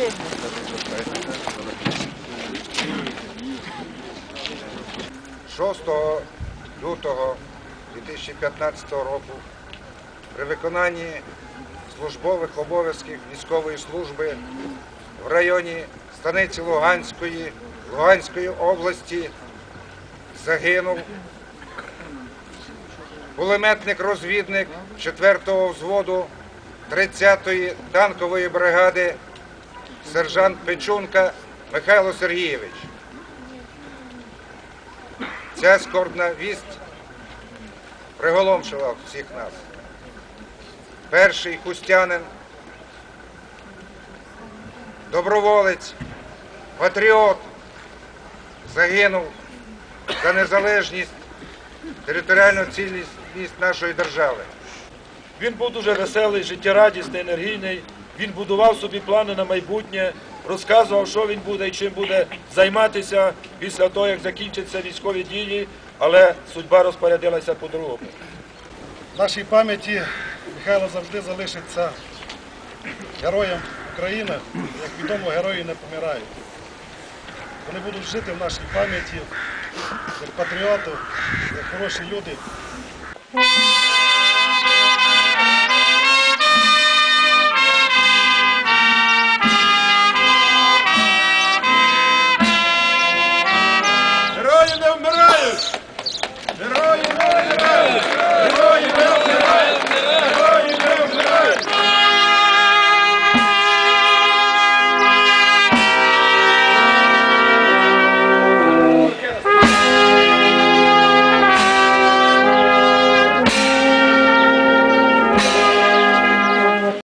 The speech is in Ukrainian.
6 лютого 2015 року при виконанні службових обов'язків військової служби в районі станиці Луганської області загинув кулеметник-розвідник 4-го взводу 30-ї танкової бригади сержант Печунка Михайло Сергійович. Ця скорбна вість приголомшила всіх нас. Перший хустянин, доброволець, патріот загинув за незалежність, територіальну цілісність нашої держави. Він був дуже веселий, життєрадісний, енергійний. Він будував собі плани на майбутнє, розказував, що він буде і чим буде займатися після того, як закінчаться військові дії, але судьба розпорядилася по-другому. В нашій пам'яті Михайло завжди залишиться героєм України. Як відомо, герої не помирають. Вони будуть жити в нашій пам'яті як патріоти, як хороші люди.